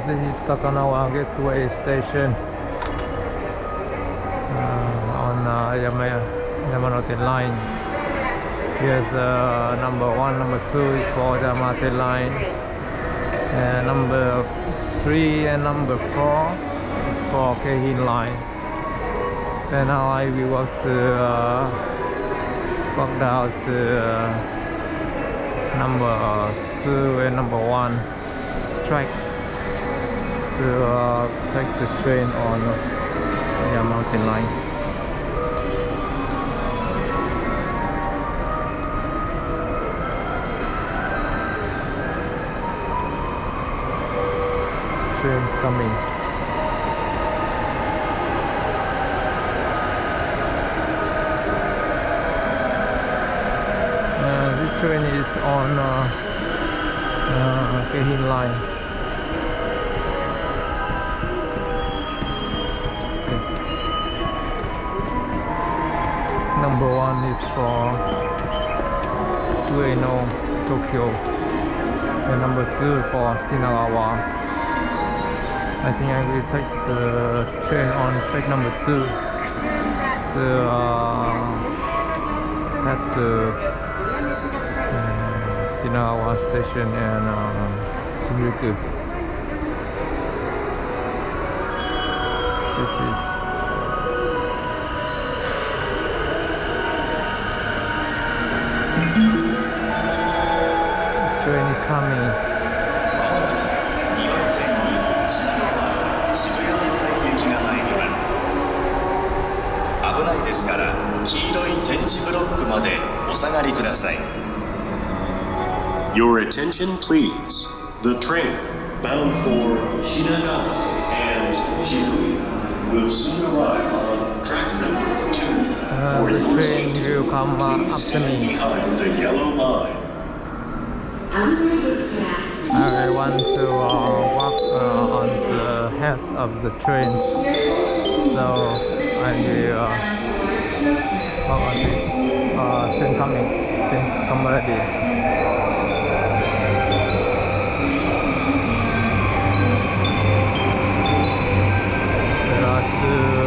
This is Takanawa Gateway Station on Yamanote Line. Here's number 1, number 2 is for Yamanote Line, and number 3 and number 4 is for Keihin Line. And now I will walk down to number 2 and number 1 track to take the train on Yamanote Line. Train's coming. This train is on Keihin Line. Okay. Number 1 is for Ueno, Tokyo, and number 2 for Shinagawa. I think I will take the train on track number 2 to head to Shinagawa Station and Shinjuku. This is train coming. 危ないですから黄色い点字ブロックまでお下がりください。Your attention please. The train bound for Shinagawa and Shibuya will soon arrive on track number 2. For The your train safety, will come please after stand me. behind the yellow line. I want to walk on the head of the train, so I will walk on this train coming. Train come ready. There are two